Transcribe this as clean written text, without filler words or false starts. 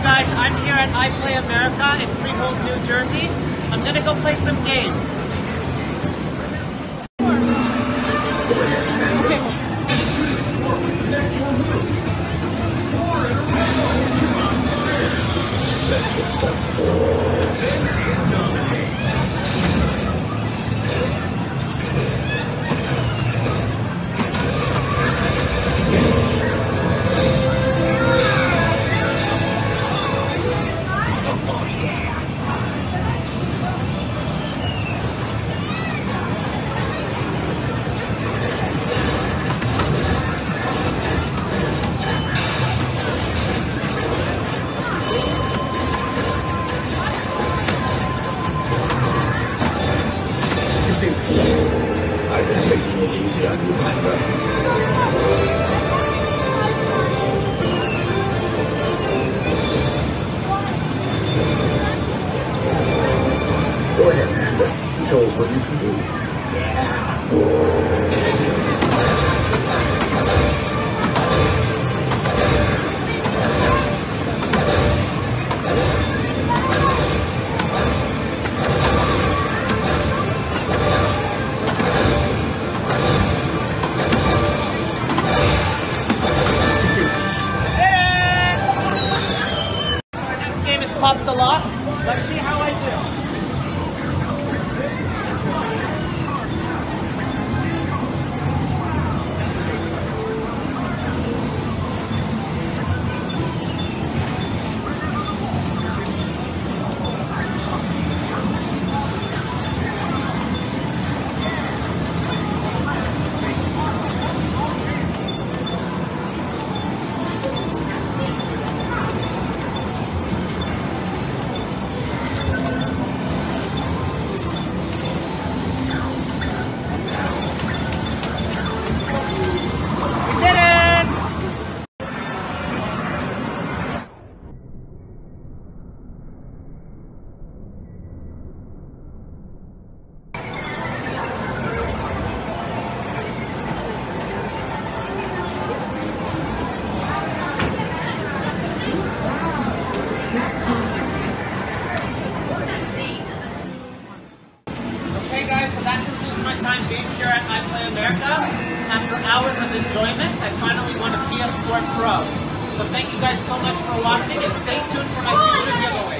guys, I'm here at Iplay America in Freehold, New Jersey. I'm gonna go play some games. I've been taking it easy on you, my friend. Go ahead, Amber. Show us what you can do. Pop the lock. Let's see how I do. Okay guys, so that concludes my time being here at Iplay America. After hours of enjoyment, I finally won a PS4 Pro. So thank you guys so much for watching and stay tuned for my future giveaway.